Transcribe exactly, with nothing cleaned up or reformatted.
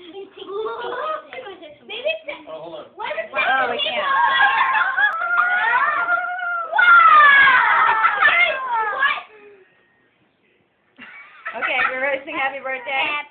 Oh, hold on. Oh, we can't. Okay, we're ready to sing happy birthday.